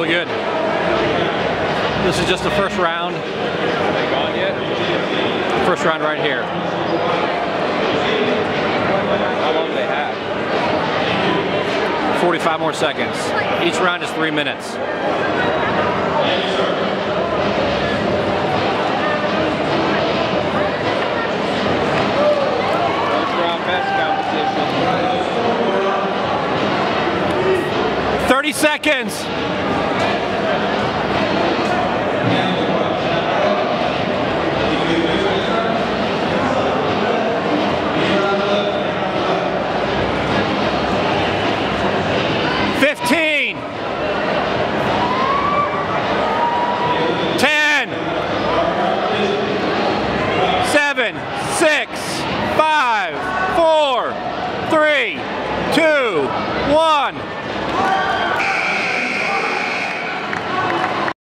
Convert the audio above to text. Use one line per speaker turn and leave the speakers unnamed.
really good. This is just the first round.
Are they gone yet?
First round right here.
How long do they have?
45 more seconds. Each round is 3 minutes.
First round best competition.
30 seconds.